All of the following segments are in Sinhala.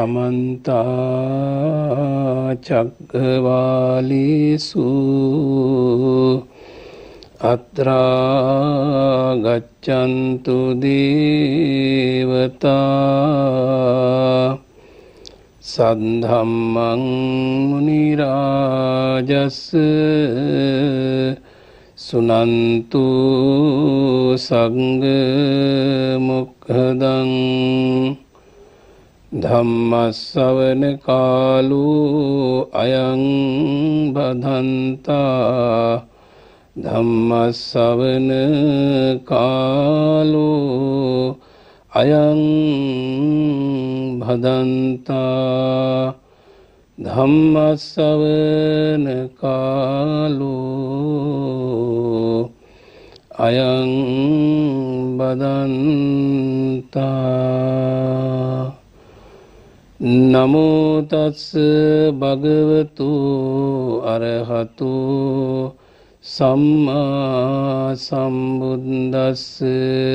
समन्ता चक्रवालेषु अत्रा गच्छन्तु देवता सद्धम्मं मुनिराजस् सुनन्तु संघमुखदं धम्मश्रवण कालो अयं बधन्ता धम्मश्रवण कालो अयं भदन्ता धम्मश्रवण कालो अयं बदन्ता नमो तस् भगवतो अरहतो सम्मा सम्बुद्दस्स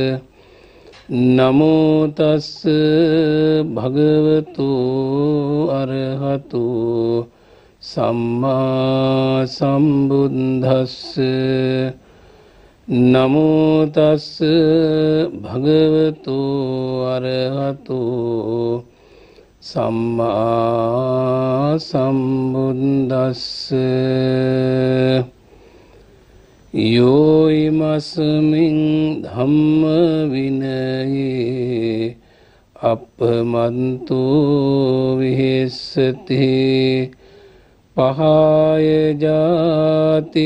नमो तस् भगवतो अरहतो सम्मा सम्बुद्दस्स नमो तस् भगवतो अरहतो सम्मा सम्बुद्दस्स यो इमस्मिन् धम्म विनये अपमन्तो विहेष्यति पहाय जाति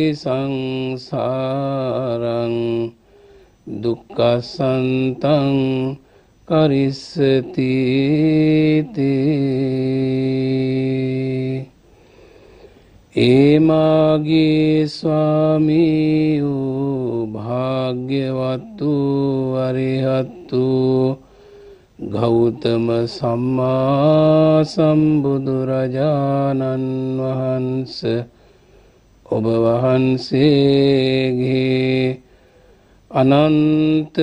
संसारं दुःखसन्तं करिष्यति ते एमागे स्वामियो भाग्यवतो अरिहतो गौतम सम्मा सम्बुदुरजानन् वहंस ඔබ වහන්සේගේ අනන්ත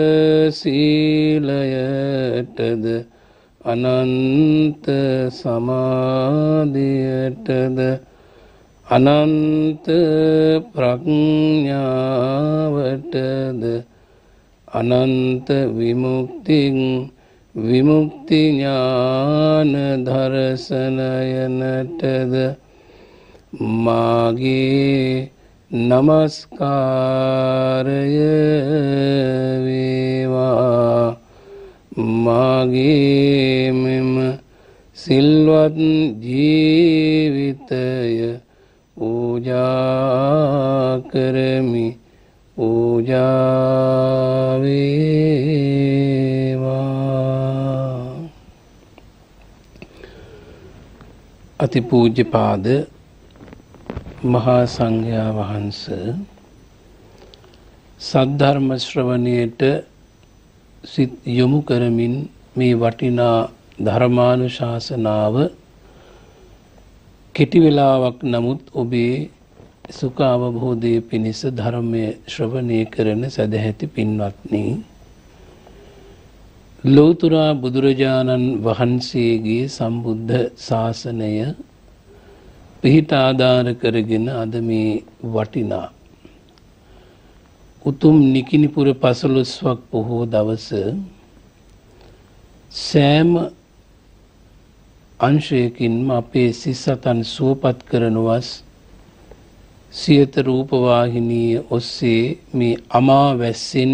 සීලයටද අනන්ත සමාධියටද අනන්ත ප්‍රඥාවටද අනන්ත විමුක්ති ඥාන දර්ශනයනටද මාගේ නමස්කාරය වේවා මාගේ මෙම සිල්වත් ජීවිතය පූජා කරමි පූජා වේවා. අතිපූජ්‍යපාද මහා සංඝයා වහන්සේ සද්ධර්ම ශ්‍රවණයට සිත යොමු කරමින් මේ වටිනා ධර්මානුශාසනාව කෙටි වේලාවක් නමුත් ඔබේ සුඛ අවබෝධයේ පිණිස ධර්මයේ ශ්‍රවණය කරන සදැහැති පින්වත්නි, ලෝතර බුදුරජාණන් වහන්සේගේ සම්බුද්ධ ශාසනය පිහිට ආධාර කරගෙන අද මේ වටිනා උතුම් නිකිණිපුර 15ක් පොහෝ දවස සෑම අංශයකින්ම අපේ සිස්සතන් සුවපත් කරනවස් සියත රූප වාහිනිය ඔස්සේ මේ අමාවැස්සෙන්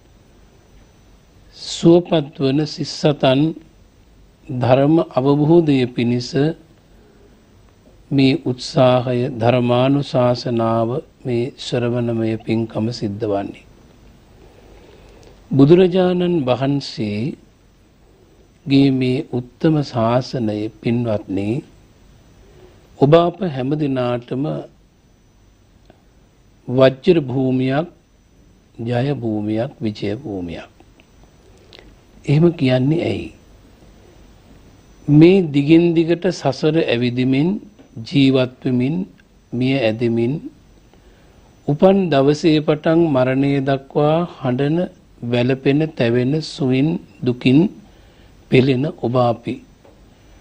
සුවපත් වන සිස්සතන් ධර්ම අවබෝධය පිණිස මේ උත්සාහය ධර්මානුශාසනාව මේ ශ්‍රවණමය පින්කම සිද්ධ වන්නේ. බුදුරජාණන් වහන්සේගේ මේ උත්තම ශාසනය පින්වත්නි, ඔබ අප හැම දිනාටම වජ්‍ර භූමියක්, ජය භූමියක්, විජය භූමියක්. එහෙම කියන්නේ ඇයි? මේ දිගින් දිගට සසර ඇවිදිමින් ජීවත් වෙමින් මිය ඇදෙමින් උපන් දවසේ පටන් මරණය දක්වා හඬන වැළපෙන තැවෙන සුවින් දුකින් පෙළෙන ඔබ අපි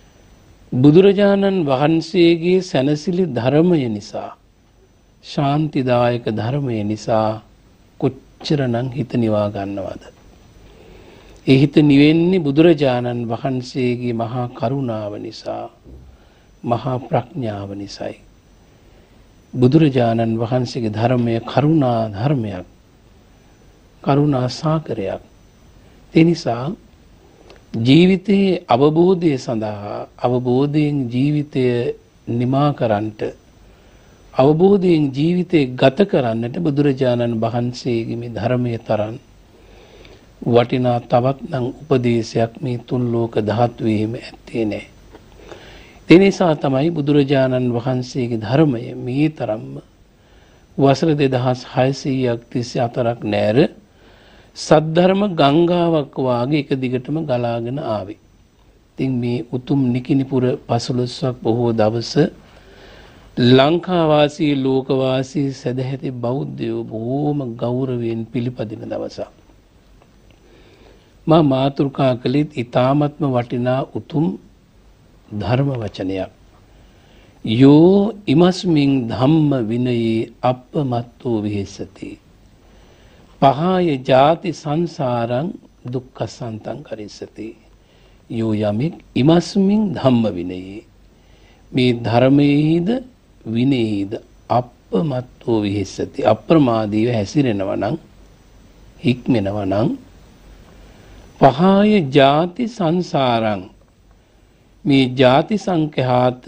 බුදුරජාණන් වහන්සේගේ සැනසිලි ධර්මය නිසා ශාන්තිදායක ධර්මය නිසා කොච්චරනම් හිත නිවා ගන්නවද? ඒ හිත නිවෙන්නේ බුදුරජාණන් වහන්සේගේ මහා කරුණාව නිසා, මහා ප්‍රඥාව නිසායි. බුදුරජාණන් වහන්සේගේ ධර්මය කරුණා ධර්මයක්, කරුණා සාගරයක්. ඒ නිසා ජීවිතයේ අවබෝධය සඳහා, අවබෝධයෙන් ජීවිතය නිමා කරන්නට, අවබෝධයෙන් ජීවිතය ගත කරන්නට බුදුරජාණන් වහන්සේගේ මේ ධර්මයේ තරම් වටිනා තවත් නම් උපදේශයක් මේ තුන් ලෝක ධාතුවේම ඇත්තේ නැහැ. ඒ නිසා තමයි බුදුරජාණන් වහන්සේගේ ධර්මය මේ තරම්ම වසර 2600ක් 34ක් නැර සද්ධර්ම ගංගාවක් වාගේ එක දිගටම ගලාගෙන ආවේ. ඉතින් මේ උතුම් නිකිනිපුර 15ක් බොහෝ දවස ලංකාවාසී ලෝකවාසී සදැහැති බෞද්ධයෝ බොහෝම ගෞරවයෙන් පිළිපදින දවසක්. මා මාතෘකා කළේත් ඊ타ත්ම වටිනා උතුම් ධර්ම වචනයක්. යෝ ඉමස්මින් ධම්ම විනයේ අප්පමත්තෝ විහෙසති පහය ජාති සංසාරං දුක්ඛසන්තං කරිස්සති. යෝ යමෙක් ඉමස්මින් ධම්ම විනයේ, මේ ධර්මයේද විනයේද අප්පමත්තෝ විහෙසති, අප්‍රමාදීව හැසිරෙනවා නම්, හික්මෙනවා නම්, පහය ජාති සංසාරං, මේ ජාති සංඛ්‍යාත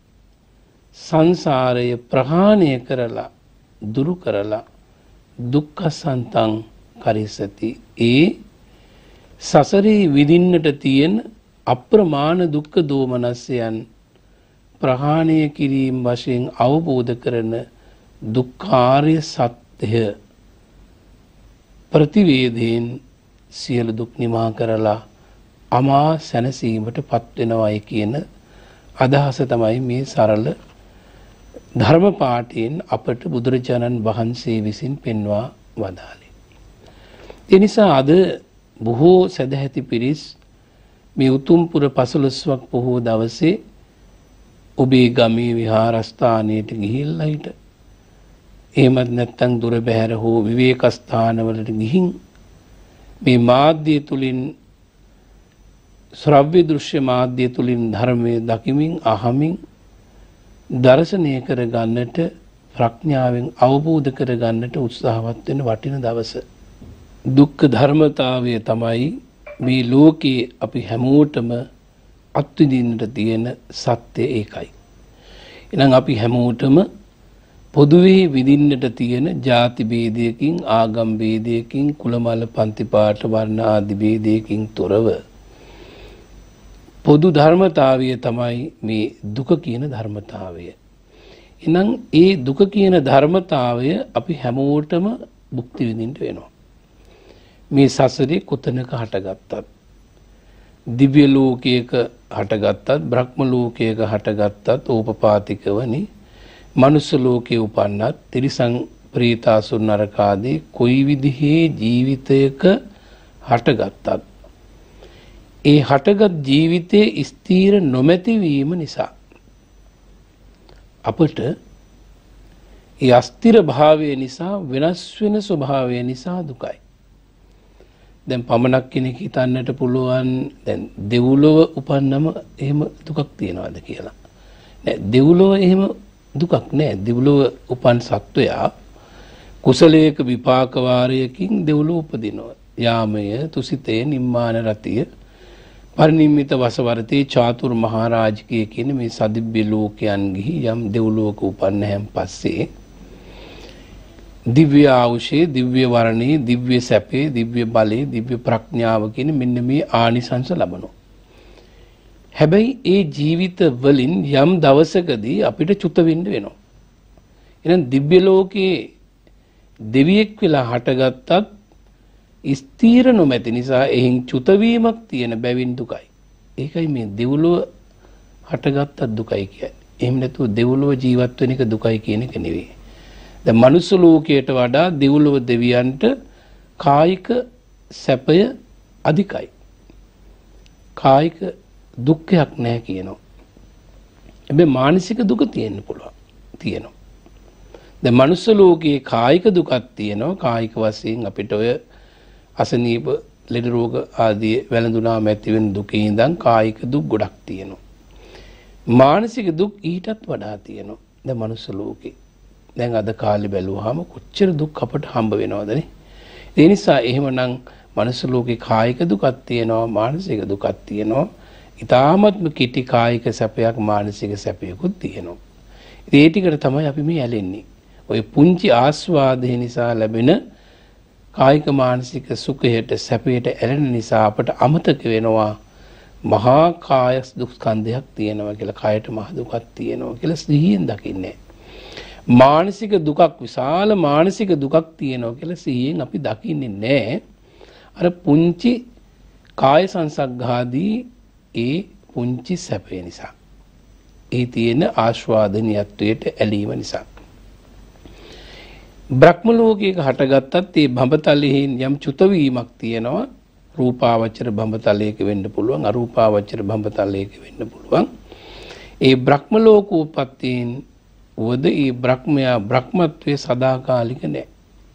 සංසාරය ප්‍රහාණය කරලා, දුරු කරලා, දුක්ඛසන්තං කරිස්සති, ඒ සසරේ විඳින්නට තියෙන අප්‍රමාණ දුක්ඛ දෝමනස්යන් ප්‍රහාණය කිරීම වශයෙන් අවබෝධ කරන දුක්ඛාරය සත්‍ය ප්‍රතිවේදයෙන් සියලු දුක් නිමා කරලා අමා සැනසීමට පත් වෙනවයි කියන අදහස තමයි මේ සරල ධර්ම පාඨයෙන් අපට බුදුරජාණන් වහන්සේ විසින් පෙන්වා වදාළේ. ඒ නිසා අද බොහෝ සදැහැති පිරිස් මේ උතුම් පුර 15ක් පොහෝ දවසේ ඔබේ ගමේ විහාරස්ථානයට ගිහිල්ලා හිට, එහෙමත් නැත්නම් දුර බැහැර හෝ විවේක ස්ථානවලට ගිහින් මේ මාධ්‍ය තුලින්, ශ්‍රව්‍ය දෘශ්‍ය මාධ්‍ය තුලින් ධර්මයේ දකිමින් අහමින් දර්ශනය කර ගන්නට, ප්‍රඥාවෙන් අවබෝධ කර ගන්නට උත්සාහවත් වෙන වටින දවස. දුක්ඛ ධර්මතාවය තමයි මේ ලෝකේ අපි හැමෝටම අත්විඳින්නට තියෙන සත්‍ය ඒකයි. එහෙනම් අපි හැමෝටම පොදුවේ විඳින්නට තියෙන ಜಾති ભેදයකින්, ආගම් ભેදයකින්, කුලමල පන්ති පාට වර්ණ ආදි ભેදයකින් තොරව පොදු ධර්මතාවය තමයි මේ දුක කියන ධර්මතාවය. එහෙනම් ඒ දුක කියන ධර්මතාවය අපි හැමෝටම භුක්ති විඳින්න වෙනවා. මේ සසරේ කොතනක හටගත්තත්, දිව්‍ය ලෝකයක හටගත්තත්, බ්‍රහ්ම ලෝකයක හටගත්තත් ඕපපාතිකවනි, මනුෂ්‍ය ලෝකයේ උපන්නත්, තිරිසන් ප්‍රේතාසුර නරක ආදී කොයි විදිහේ ජීවිතයක හටගත්තත්, ඒ හටගත් ජීවිතයේ ස්ථීර නොමැති වීම නිසා අපට ඒ අස්තිර භාවය නිසා, වෙනස් වෙන ස්වභාවය නිසා දුකයි. දැන් පමණක් කෙනෙක් හිතන්නට පුළුවන් දැන් දෙව්ලොව උපන්නම එහෙම දුකක් තියනවාද කියලා. නෑ, දෙව්ලොව එහෙම දුකක් නෑ. දෙව්ලොව උපන් සත්වයා කුසලයක විපාක වාරයකින් දෙව්ලොව උපදිනවා. යාමය, තුසිතේ, නිම්මාන රතිය, පරිනිම්මිත වසවර්තී, චාතුර් මහරජකීය කියන මේ සදිබ්බ ලෝකයන් ගිහි යම් දෙව්ලොවක උපන්න හැම පස්සේ දිව්‍ය ආයුෂේ, දිව්‍ය වර්ණේ, දිව්‍ය සැපේ, දිව්‍ය බලේ, දිව්‍ය ප්‍රඥාව කියන මෙන්න මේ ආනිසංස ලබනවා. හැබැයි ඒ ජීවිත වලින් යම් දවසකදී අපිට චුත වෙන්න වෙනවා. එහෙනම් දිව්‍ය ලෝකේ දෙවියෙක් වෙලා හටගත්තත් ස්ථීර නොමැති නිසා එහින් චුත වීමක් තියෙන බැවින් දුකයි. ඒකයි මේ දෙව්ලොව හටගත්තත් දුකයි කියන්නේ. එහෙම නැතුව දෙව්ලොව ජීවත් වෙන එක දුකයි කියන එක නෙවෙයි. දැන් මනුස්ස ලෝකයට වඩා දෙව්ලොව දෙවියන්ට කායික සැපය අධිකයි. කායික දුක්ඛයක් නැහැ කියනවා. හැබැයි මානසික දුක තියෙන්න පුළුවන්. තියෙනවා. දැන් මනුස්ස ලෝකයේ කායික දුකක් තියෙනවා. කායික වශයෙන් අපිට ඔය අසනීප ලෙඩ රෝග ආදී වැළඳුනාම ඇති වෙන දුකේ ඉඳන් කායික දුක් ගොඩක් තියෙනවා. මානසික දුක් ඊටත් වඩා තියෙනවා. දැන් මනුස්ස ලෝකේ. දැන් අද කාලේ බැලුවාම කොච්චර දුක් අපට හම්බ වෙනවදනේ. ඒ නිසා එහෙමනම් මනුස්ස ලෝකේ කායික දුකක් තියෙනවා, මානසික දුකක් තියෙනවා. ඊටාත්ම කිටි කායික සැපයක් මානසික සැපයකුත් තියෙනවා. ඉතින් ඒ ටිකට තමයි අපි මේ ඇලෙන්නේ. ඔය පුංචි ආස්වාදේ නිසා ලැබෙන කායික මානසික සුඛයට සැපයට ඇලෙන නිසා අපට අමතක වෙනවා මහා කාය දුක්ඛන්දයක් තියෙනවා කියලා. කායට මහ දුකක් තියෙනවා කියලා සිහියෙන් දකින්නේ. මානසික දුකක් විශාල මානසික දුකක් තියෙනවා කියලා සිහියෙන් අපි දකින්නේ නැහැ. අර පුංචි කාය සංසග්ගාදී ඒ පුංචි සැපේ නිසා. ඒ තියෙන ආස්වාදනීයත්වයට ඇලීම නිසා. බ්‍රහ්ම ලෝකයක හටගත්තත් ඒ බඹතලෙහි යම් චුත වීමක් තියෙනවා. රූපාවචර බඹතලයක වෙන්න පුළුවන්, අරූපාවචර බඹතලයක වෙන්න පුළුවන්. ඒ බ්‍රහ්ම ලෝකෝපත්තීන් වද ඒ බ්‍රහ්මයා බ්‍රහ්මත්වයේ සදාකාලික නැහැ.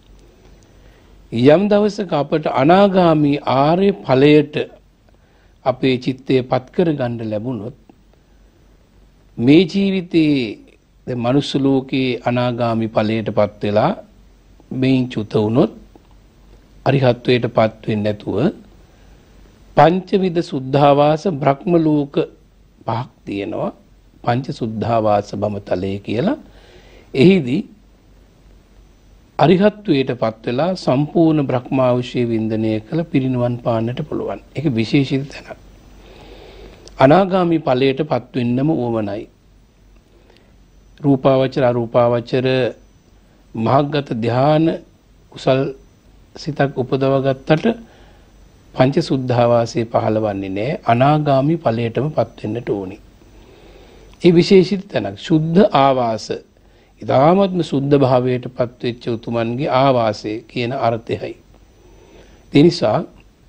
යම් දවසක අපට අනාගාමී ආර්ය ඵලයට අපේ චිත්තය පත් කර ගන්න ලැබුණොත් මේ ජීවිතේ දැන් මනුස්ස ලෝකේ අනාගාමී ඵලයට පත් වෙලා මේන් චුත වුණොත් අරිහත්වයට පත් වෙන්නේ නැතුව පංචවිද සුද්ධාවාස බ්‍රහ්ම ලෝක පහක් තියෙනවා. පංච සුද්ධාවාස බඹතලයේ කියලා. එහිදී අරිහත්වයට පත් වෙලා සම්පූර්ණ බ්‍රහ්මාවශය වින්දනය කළ පිරිනිවන් පාන්නට පුළුවන්. ඒක විශේෂිත තැනක්. අනාගාමී ඵලයට පත් වෙන්නම ඕමනයි. රූපාවචර අරූපාවචර මහග්ගත ධ්‍යාන කුසල් සිතක් උපදව ගත්තට පංච සුද්ධාවාසයේ පහළවන්නේ නැහැ. අනාගාමී ඵලයටම පත් වෙන්නට ඕනි. ඒ විශේෂිත තැනක් සුද්ධ ආවාස. ඊ타ත්ම සුද්ධ භාවයට පත් වෙච්ච උතුමන්ගේ ආවාසය කියන අර්ථයයි. ඒ නිසා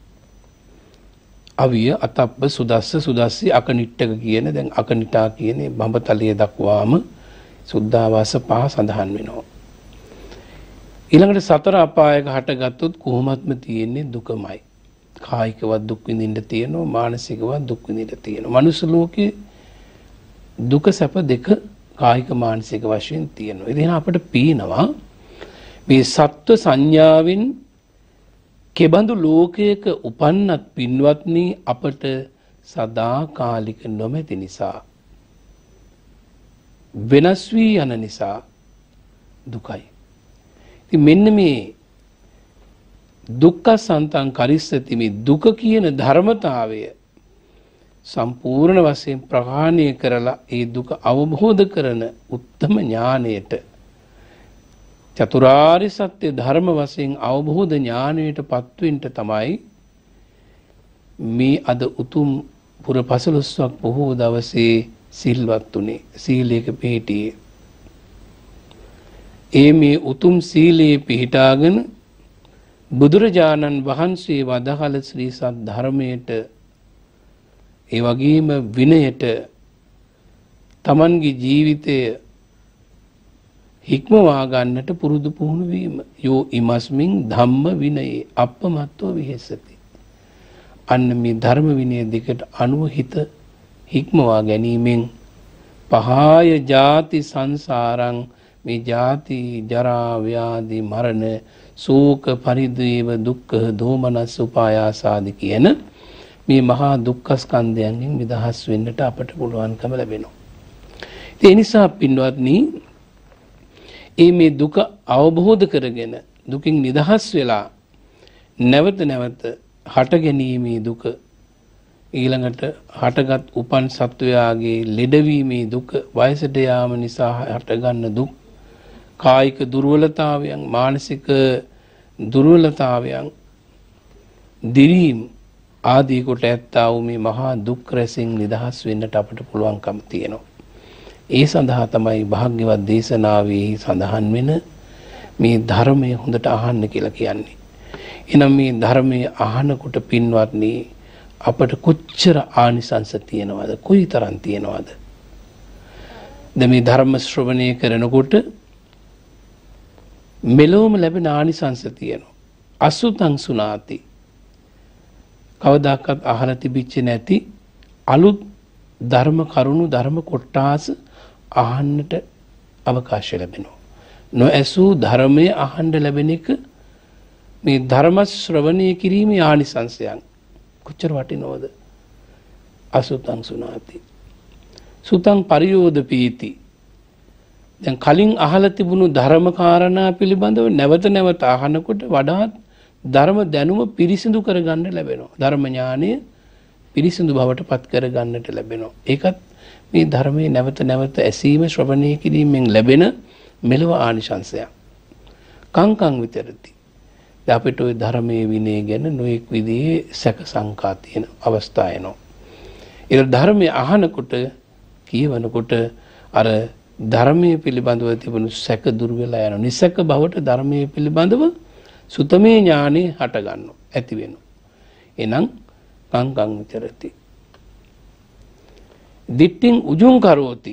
අවිය අතප්ප සුදස්ස සුදස්සි අකනිට්ටක කියන දැන් අකනිටා කියන බඹතලයේ දක්වාම සුද්ධාවාස පහ සඳහන් වෙනවා. ඊළඟට සතර අපායක හටගත්තොත් කොහොමත්ම තියෙන්නේ දුකමයි. කායිකවත් දුක් විඳින්න තියෙනවා, මානසිකවත් දුක් විඳින්න තියෙනවා. මනුස්ස ලෝකේ දුක සැප දෙක කායික මානසික වශයෙන් තියෙනවා. ඉතින් අපිට පීනවා මේ සත්ව සංඥාවෙන් කෙබඳු ලෝකයක උපන්නත් පින්වත්නි අපට සදාකාලික නොමැති නිසා වෙනස් වී යන නිසා දුකයි. ඉතින් මෙන්න මේ දුක්ඛ සන්තං කරිස්සති මේ දුක කියන ධර්මතාවය සම්පූර්ණ වශයෙන් ප්‍රහාණය කරලා ඒ දුක අවබෝධ කරන උත්තම ඥානයට චතුරාර්ය සත්‍ය ධර්ම වශයෙන් අවබෝධ ඥානයට පත්වෙන්න තමයි මේ අද උතුම් පුර 15ක් බොහෝ දවසේ සිල්වත් උනේ සීලයක පිහිටියේ. ඒ මේ උතුම් සීලයේ පිහිටාගෙන බුදුරජාණන් වහන්සේ වදාළ ශ්‍රී සත් ධර්මයට ඒ වගේම විනයට තමන්ගේ ජීවිතය හික්මවා ගන්නට පුරුදු පුහුණු වීම. යෝ ඉමස්මින් ධම්ම විනයේ අප්පමත්තෝ විහෙසති. අන්න මේ ධර්ම විනය දෙකට අනුව හිත හික්මවා ගැනීමෙන් පහාය ජාති සංසාරං මේ ජාති ජරා ව්‍යාධි මරණ ශෝක පරිදේව දුක්ඛ දෝමනස් උපායාසාදි කියන මේ මහා දුක්ඛ ස්කන්ධයන්ගෙන් නිදහස් වෙන්නට අපට පුළුවන්කම ලැබෙනවා. ඒ නිසා පින්වත්නි මේ දුක අවබෝධ කරගෙන දුකින් නිදහස් වෙලා නැවත නැවත හට ගැනීමේ දුක ඊළඟට හටගත් උපන් සත්වයාගේ ලෙඩවීමේ දුක වයසට යාම නිසා හටගන්න දුක් කායික දුර්වලතාවයන් මානසික දුර්වලතාවයන් දිරීම් ආදී කොට ඇත්තා වූ මේ මහා දුක් රැසින් නිදහස් වෙන්නට අපට පුළුවන්කම තියෙනවා. ඒ සඳහා තමයි භාග්‍යවත් දේශනාවේ සඳහන් වෙන මේ ධර්මය හොඳට අහන්න කියලා කියන්නේ. එනම් මේ ධර්මය අහනකොට පින්වත්නි අපට කොච්චර ආනිසංස තියෙනවද? කොයිතරම් තියෙනවද? දැන් මේ ධර්ම ශ්‍රවණය කරනකොට මෙලොවම ලැබෙන ආනිසංස තියෙනවා. අසුතං සුනාති. කවදාකවත් අහලා තිබිච්ච නැති අලුත් ධර්ම කරුණු ධර්ම කොටාස අහන්නට අවකාශය ලැබෙනවා. නොඇසූ ධර්මයේ අහන්න ලැබෙන එක මේ ධර්ම ශ්‍රවණය කිරීමේ ආනිසංසයන් කොච්චර වටිනවද? අසුතං සුනාති. සුතං පරියෝදපීති. දැන් කලින් අහලා තිබුණු ධර්ම කාරණා පිළිබඳව නැවත නැවත අහනකොට වඩාත් ධර්ම දැනුම පිරිසිදු කරගන්න ලැබෙනවා. ධර්ම ඥානය පිරිසිදු බවට පත් කරගන්නට ලැබෙනවා. ඒකත් මේ ධර්මයේ නැවත නැවත ඇසීම ශ්‍රවණය කිරීමෙන් ලැබෙන මෙලොව ආනිශංසයක්. කංකං විතරති. දැන් අපිට ওই ධර්මයේ විනය ගැන නොඑක් විදිහේ සැක සංකා තියෙන අවස්ථා එනවා. ඒ ධර්මයේ අහනකොට කියවනකොට අර ධර්මයේ පිළිබඳව තිබුණු සැක දුර වෙලා යනවා. නිසක බවට ධර්මයේ පිළිබඳව සුතමේ ඥානෙ හට ගන්නවා. ඇති වෙනවා. එනම් කංකං විතරති. දිට්ඨින් උජුං කරෝති.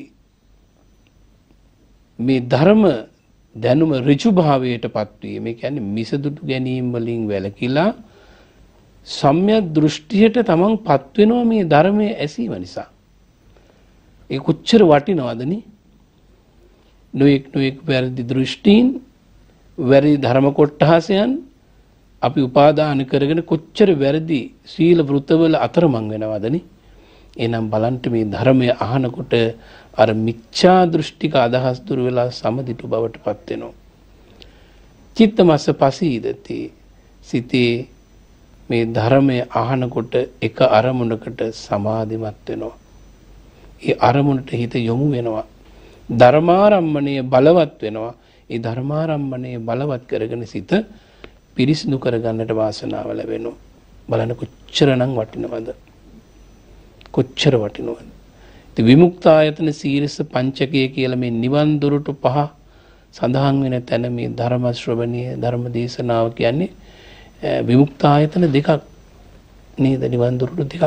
මේ ධර්ම දැනුම ඍජු භාවයටපත් වීම. ඒ කියන්නේ මිසදුටු ගැනීම වලින් වැළකීලා සම්‍යක් දෘෂ්ටියට තමන්පත් වෙනවා මේ ධර්මයේ ඇසීම නිසා. ඒ කොච්චර වටිනවදනි? නොඑක් වැරදි දෘෂ්ටීන් වැරදි ධර්ම කොටහසයන් අපි උපාදාන කරගෙන කොච්චර වැරදි සීල වෘතවල අතරමං වෙනවදනි? එහෙනම් බලන්න මේ ධර්මය අහනකොට අර මිච්ඡා දෘෂ්ටික අදහස් දුර වෙලා සමදිටු බවට පත් වෙනවා. චිත්තමස්ස පසීදති. සිතේ මේ ධර්මය අහනකොට එක අරමුණකට සමාධිමත් වෙනවා. ඒ අරමුණට හිත යොමු වෙනවා. ධර්මාරම්මණය බලවත් වෙනවා. ඒ ධර්මාරම්මණය බලවත් කරගෙන සිත පිරිසිදු කරගන්නට වාසනාව ලැබෙනවා. බලන්න කොච්චරනම් වටිනවද? කොච්චර වටිනවද? ඉතින් විමුක්තායතන සීරස පංචකය කියලා මේ නිවන් දොරටු පහ සඳහන් වෙන තැන මේ ධර්ම ශ්‍රවණීය ධර්ම දේශනාව කියන්නේ විමුක්තායතන දෙකක් නේද? නිවන් දොරටු දෙකක්.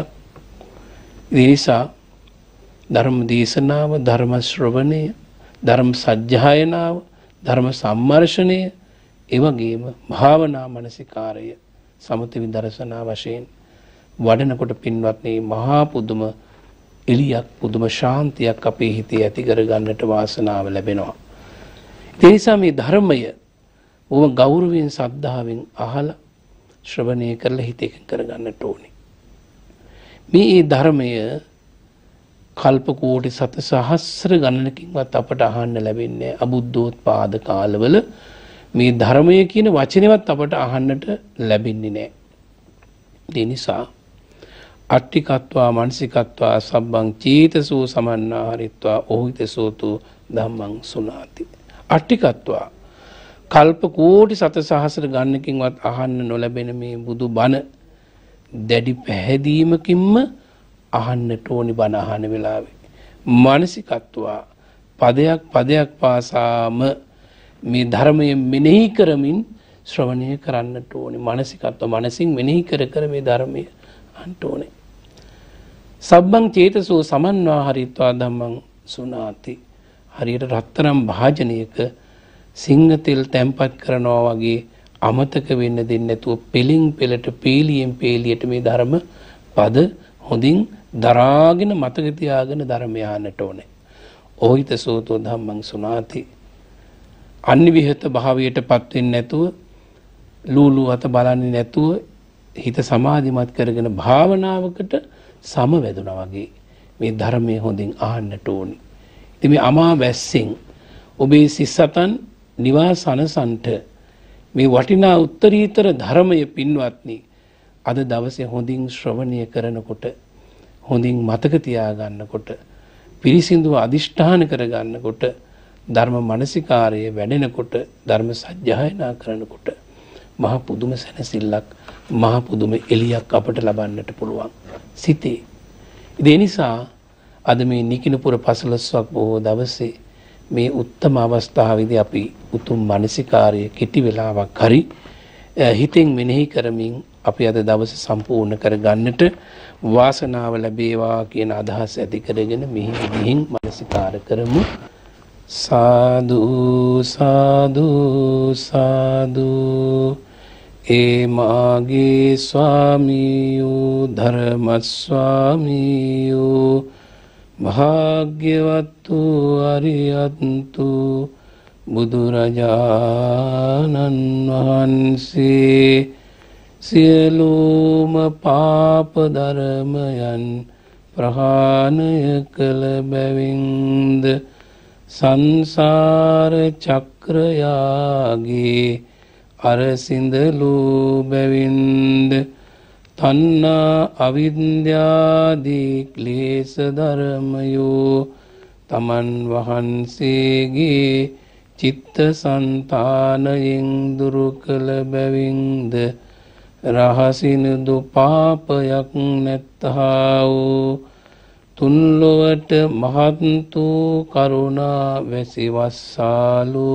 ඒ නිසා ධර්ම දේශනාව, ධර්ම ශ්‍රවණය, ධර්ම සජ්ජායනාව, ධර්ම සම්මර්ෂණය, ඒ වගේම භාවනා මනසිකාරය සමත විදර්ශනා වශයෙන් වඩනකොට පින්වත්නි මහා පුදුම එළියක් පුදුම ශාන්තියක් අපේ හිතේ ඇති කර ගන්නට වාසනාව ලැබෙනවා. ඒ නිසා මේ ධර්මය ඕම ගෞරවයෙන් සද්ධාවෙන් අහලා ශ්‍රවණය කරලා හිත එකඟ කර ගන්නට ඕනේ. මේ ධර්මය කල්ප කෝටි සත සහස්‍ර ගණනකින්වත් අපට අහන්න ලැබෙන්නේ අබුද්ධෝත්පාද කාලවල මේ ධර්මය කියන වචනේවත් අපට අහන්නට ලැබෙන්නේ නැහැ. ඒ නිසා අට්ඨිකත්වා මනසිකත්වා සබ්බං චේතසෝ සමන්නාහරිත්වා ඕහිතසෝතු ධම්මං සුනාති. අට්ඨිකත්වා කල්ප කෝටි සත සහස්‍ර ගණනකින්වත් අහන්න නොලැබෙන මේ බුදු බණ දැඩි පැහැදීමකින්ම අහන්නට ඕනි බණ අහන වෙලාවේ. මානසිකත්වා පදයක් පදයක් පාසාම මේ ධර්මය මෙනෙහි කරමින් ශ්‍රවණය කරන්නට ඕනේ. මානසිකත්ව මනසින් මෙනෙහි කර කර මේ ධර්මය අහන්නට ඕනේ. සබ්බං චේතසෝ සමන්වා හරිත්වා ධම්මං සුනාති. හරියට රත්තරන් භාජනයක සිංහ තෙල් තැම්පත් කරනවා වගේ අමතක වෙන්න දෙන්නේ නැතුව පෙලින් පෙලට පීලියෙන් පීලියට මේ ධර්ම පද හොඳින් දරාගෙන මතක තියාගෙන ධර්මය අහන්නට ඕනේ. ඕහිතසෝතෝ ධම්මං සුනාති. අනිවිහෙත භාවයටපත් වෙන්නේ නැතුව ලූලු අත බලන්නේ නැතුව හිත සමාධිමත් කරගෙන භාවනාවකට සමවැදුනා වගේ මේ ධර්මයේ හොඳින් අහන්නට ඕනි. ඉතින් මේ අමා වැස්සෙන් ඔබේ සිස්සතන් නිවාසනසන්ට මේ වටිනා උත්තරීතර ධර්මයේ පින්වත්නි අද දවසේ හොඳින් ශ්‍රවණය කරනකොට හොඳින් මතක තියා ගන්නකොට පිරිසිදුව අදිෂ්ඨාන කර ගන්නකොට ධර්ම මානසිකාරයේ වැඩෙනකොට ධර්ම සජ්ජායනා කරනකොට මහ පුදුම සැනසෙල්ලක් මහ පුදුම එළියක් අපට ලබන්නට පුළුවන් සිතේ. ඒ නිසා අද මේ නිකිනපුර පසළොස්වක් බොහෝ දවසේ මේ උත්තම අවස්ථාවේදී අපි උතුම් මානසිකාරයේ කෙටි වෙලාවක් හරි හිතෙන් මෙනෙහි කරමින් අපි අද දවස සම්පූර්ණ කර ගන්නට වාසනාව ලැබේවා කියන අදහස ඇති කරගෙන මෙහි විදිහින් මානසිකාර කරමු. සාදු සාදු සාදු. ඒ මාගේ ස්වාමියෝ ධර්ම ස්වාමියෝ භාග්‍යවත් වූ අරියත්තු බුදුරජාණන් වහන්සේ සියලුම පාප ධර්මයන් ප්‍රහාණය කළ බැවින්ද සංසාර චක්‍රයාගේ අරසිඳලු බැවින්ද තණ්හා අවිද්‍යාදී ක්ලේශ ධර්මයෝ තමන් වහන්සේගේ චිත්ත සංතානයෙන් දුරු කළ බැවින්ද රහසිනුදු පාපයක් නැත්තා වූ තුන්ලොවට මහත් වූ කරුණා වැසිවස්සාලු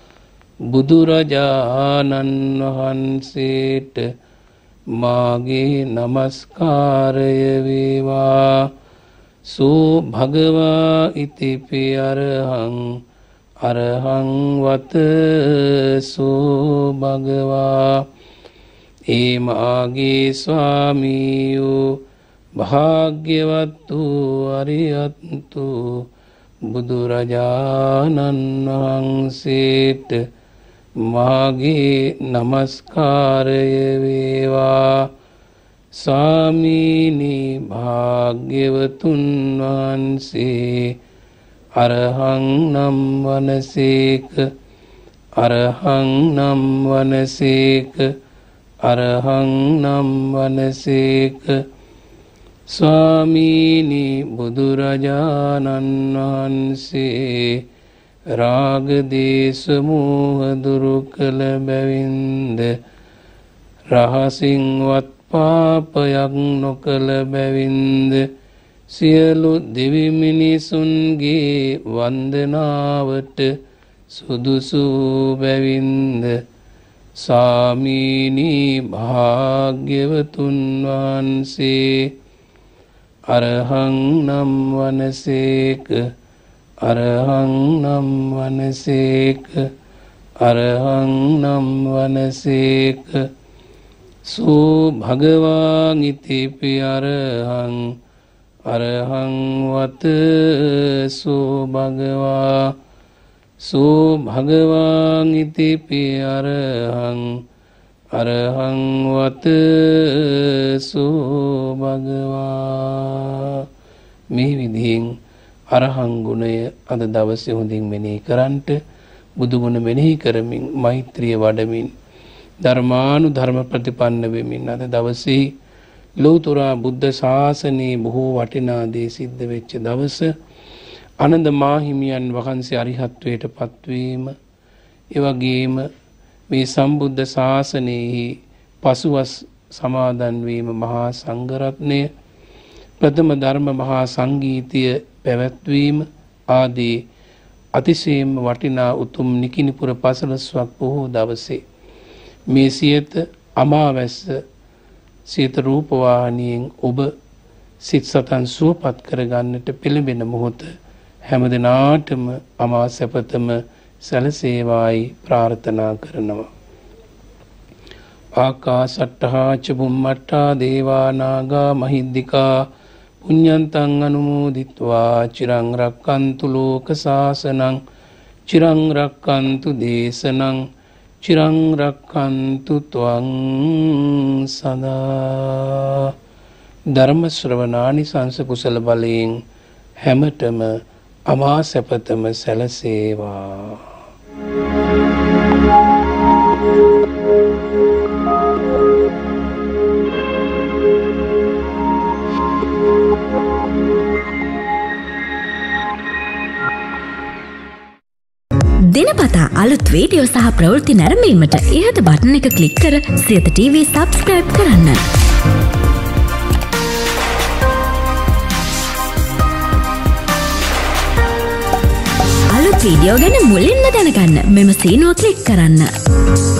බුදුරජාණන් වහන්සේට මාගේ නමස්කාරය වේවා. සෝ භගවා ඉතිපි අරහං අරහං වත සෝ භගවා. ඒ මාගේ ස්වාමියෝ භාග්‍යවත් වූ අරියත්තු බුදුරජාණන් වහන්සේට මාගේ නමස්කාරය වේවා. ස්වාමීනි භාග්‍යවතුන් වහන්සේ අරහං නම් වනසේක අරහං නම් වනසේක අරහං නම් වනසේක. ස්වාමීනි බුදුරජාණන් වහන්සේ රාග දේශ මෝහ දුරු කළ බැවින්ද රහසින්වත් පාපයක් නොකළ බැවින්ද සියලු දෙවි මිනිසුන්ගේ වන්දනාවට සුදුසු බැවින්ද ස්වාමීනි භාග්‍යවතුන් වහන්සේ අරහං නම් වනසේක අරහං නම් වනසේක අරහං නම් වනසේක. සෝ භගවා ඉතිපි අරහං අරහං වත සෝ භගවා. සෝ භගවා ඉතිපි අරහං අරහං වත සෝ භගවා. මේ විදිහින් අරහං ගුණය අද දවසේ හොඳින් මෙනෙහි කරන්ට බුදු ගුණ මෙනෙහි කරමින් මෛත්‍රිය වඩමින් ධර්මානුධර්ම ප්‍රතිපන්න වෙමින් අද දවසේ ලෞතර බුද්ධ ශාසනයේ බොහෝ වටිනා දේ සිද්ධ වෙච්ච දවස. ආනන්ද මාහිමියන් වහන්සේ අරිහත්වයට පත්වීම, ඒ වගේම මේ සම්බුද්ධ ශාසනයෙහි පසුවස් සමාදන් වීම, මහා සංඝරත්නය, ප්‍රථම ධර්ම මහා සංගීතය පැවැත්වීම ආදී අතිශයින්ම වටිනා උතුම් නිකිණිපුර පසළොස්වක් බොහෝ දවසේ මේ සියත අමාවැස්ස සියත රූපවාහිනියෙන් ඔබ සිත සතන් සුවපත් කරගන්නට පෙළඹෙන මොහොත හැම දිනාටම අමා සැපතම සැලසේවායි ප්‍රාර්ථනා කරනවා. ආකාසට්ඨා ච බුම්මට්ඨා දේවා නාග මහිද්దికා පුඤ්ඤන්තං අනුමෝදිත්වා චිරං රක්칸තු ලෝක සාසනං චිරං රක්칸තු දේශනං චිරං රක්칸තු ත්වං සදා. ධර්ම ශ්‍රවණානිසංස කුසල බලයෙන් හැමතෙම අමා සැපතම සැලසේවා. දිනපතා අලුත් වීඩියෝ සහ ප්‍රවෘත්ති නැරඹීමට ඉහත බටන් එක ක්ලික් කර සියත TV සබ්ස්ක්‍රයිබ් කරන්න. අලුත් වීඩියෝ ගැන මුලින්ම දැනගන්න මෙම සීනුව ක්ලික් කරන්න.